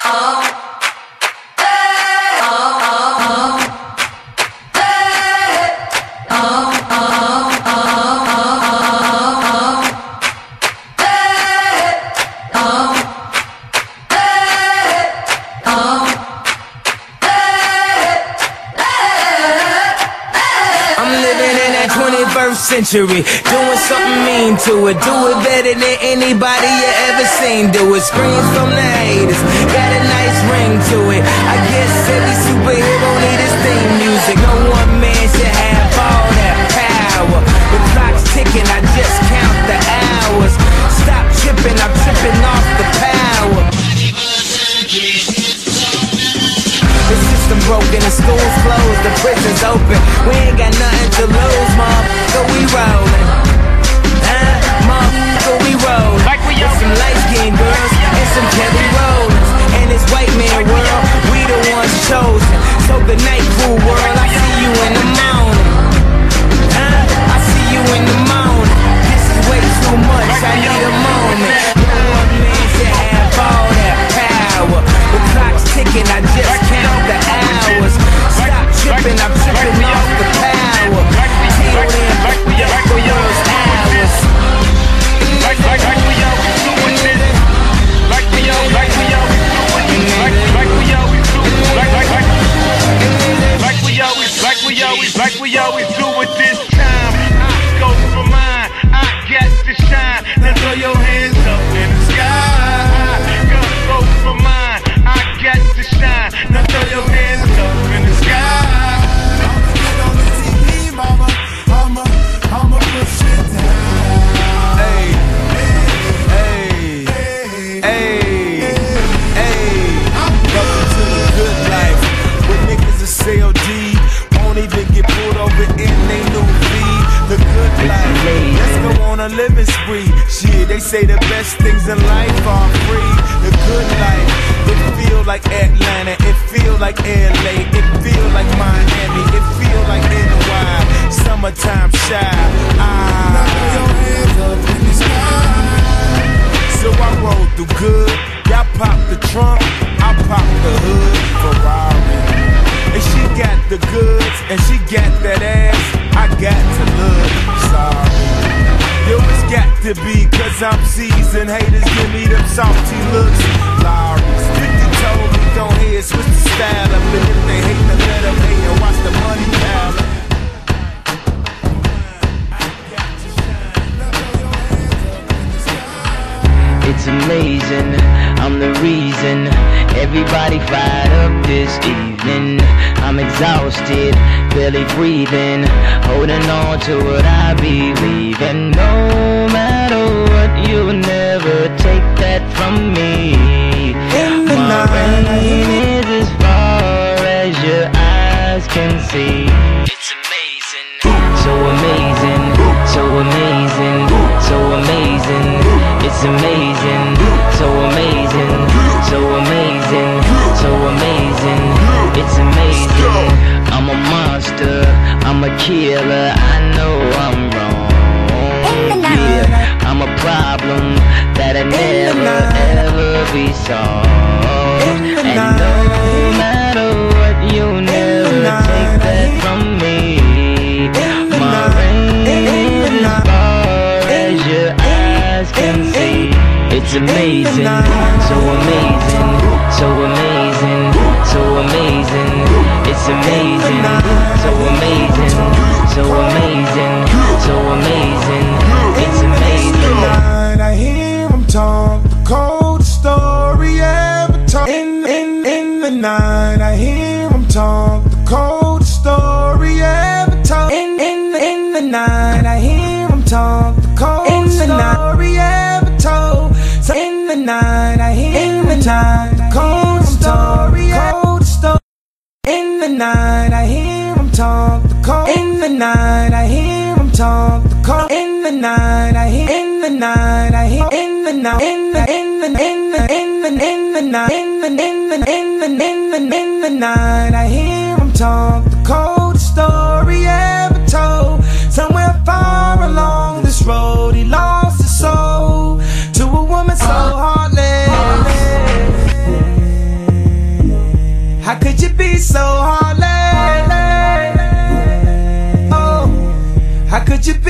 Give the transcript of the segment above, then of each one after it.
Century, doing something mean to it. Do it better than anybody you ever seen do it. Screams from the haters, got a nice ring to it. I guess every superhero need his theme music. No one man should have all that power. The clock's ticking, I just count the hours. Stop tripping, I'm tripping off the power. The system broken, the school's closed, the prison's open. We ain't got nothing to lose, mom. So we rollin', mom, so we rollin'. Like we with some light-skinned girls and some Kelly Rollins. And this white man world, we the ones chosen. So good night, cool world, I see you in the morning. I see you in the morning. This is way too much, I need a moment. No one man should have all that power. The clock's ticking, I just count the hours. Stop tripping, I'm tripping off the power. Like we always do it this time. I go for mine, I got to shine. Now throw your hands up in the sky. Go for mine, I got to shine. Now throw your hands up in the sky. I'ma push it down. Hey, hey, hey, hey. Welcome to the good life. Where niggas are CLD, won't even get pulled over in they new feed. The good life. Let's go on a living spree. Shit, they say the best things in life are free. The good life. It feel like Atlanta. It feel like LA. It feel like Miami. It feel like NY. Summertime shy. Now throw your hands up in the sky. So I roll through good. Y'all pop the trunk, I pop the hood. Ferrari. And she got the goods, and she got that ass. I got to look sorry. Yo, it's got to be, cause I'm seasoned. Haters give me them salty looks. Lawry's 50 told me don't hear, switch the style up. And if they hate, then let them hate and watch the money pile up. It's amazing, I'm the reason everybody fired up this evening. I'm exhausted, barely breathing, holding on to what I believe in. No matter what, you'll never take that from me. My reign is as far as your eyes can see. It's amazing, so amazing, so amazing, so amazing. It's amazing, so amazing, so amazing, so amazing. It's amazing. I'm a monster, I'm a killer. I know I'm wrong. Yeah, I'm a problem that'll never ever be solved. And no matter what, you'll never take that from me. My reign is as far as your eyes can see. It's amazing, so amazing, so amazing, so amazing. It's amazing, so amazing, so amazing, so amazing. It's amazing. I hear him talk, the coldest story ever told. In the night, I hear him talk, the coldest story ever told. In the night, I hear him talk, the coldest story ever told. So in the night, I hear him talk, the coldest story ever told. In the night, I hear him talk, the cold. In the night, I hear him talk, the cold. In the night, I hear. In the night, I hear. In the night, in the night, I hear him talk, the coldest story ever told. Somewhere far along this road, he lost his soul to a woman so heartless.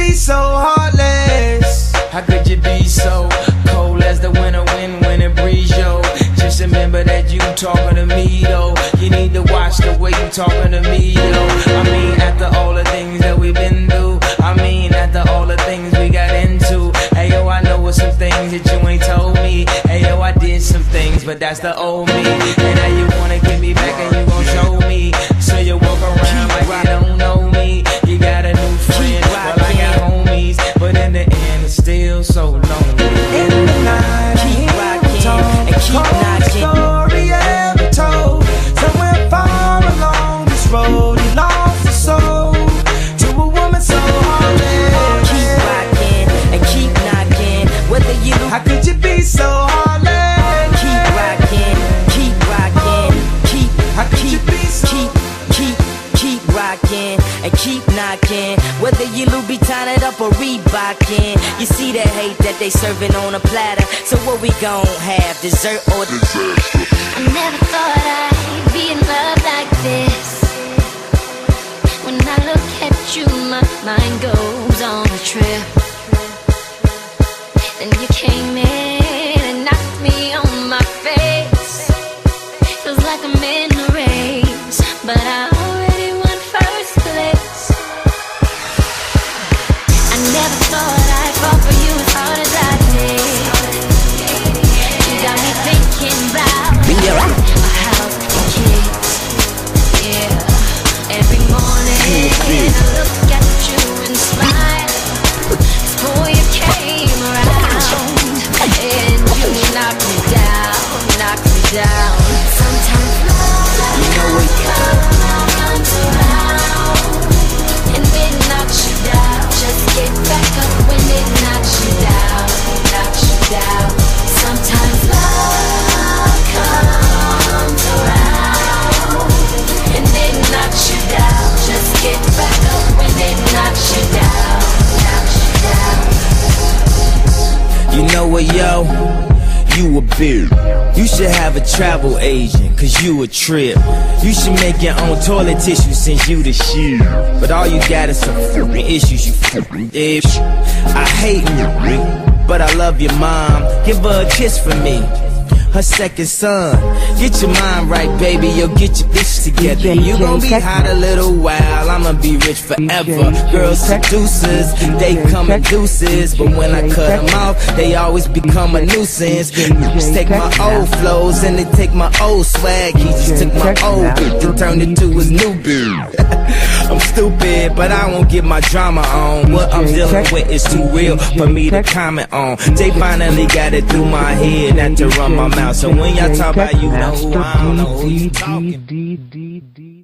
be so heartless? How could you be so cold as the winter wind when it breeze, yo? Just remember that you talking to me, though. You need to watch the way you talking to me, though. I mean, after all the things that we've been through, I mean, after all the things we got into. Hey, yo, I know some things that you ain't told me. Hey, yo, I did some things, but that's the old me. And now you wanna get me back and you gon' show me. So you walk around like you don't know me. You got a new friend, well, I got homies. But in the end, it's still so lonely. In the night, keep rocking and keep knocking. Story ever told. Somewhere far along this road, he lost his soul to a woman so heartless. Keep rocking and keep knocking. Whether you How could you be so heartless? keep rocking, keep rocking, How could you be so keep rocking and keep knocking. Whether you Louboutin it up or Reebokin, you see the hate that they serving on a platter. So what we gon' have, dessert or disaster? I never thought I'd be in love like this. When I look at you, my mind goes on a trip. Then you came in and knocked me on my face. Feels like I'm in a race, but I already won first place. I never thought I'd fall for you as hard as I did. You got me thinking about a house and kids. Yeah, every morning I look at you and smile. Boy, you came around and you knocked me down, knocked me down. Sometimes love comes around and it knocks you down. Just get back up when it knocks you down, knocks you down. Sometimes love comes around and it knocks you down. Just get back up when it knocks you down, knocks you down. You know what, yo? You a bitch. You should have a travel agent, cause you a trip. You should make your own toilet tissue since you the shit. But all you got is some fucking issues, you fucking bitch. I hate you, but I love your mom. Give her a kiss for me, her second son. Get your mind right, baby, you'll get your bitch together. You gon' be hot a little while, I'ma be rich forever. Girls seducers, they come in deuces, but when I cut them off, they always become a nuisance. Just take my old flows and they take my old swag. He just took my old bitch and turned it to his new bitch. I'm stupid, but I won't get my drama on. What I'm dealing with is too real for me to comment on. They finally got it through my head not to run my mouth. So when y'all talk about you know who, I don't know who you talking.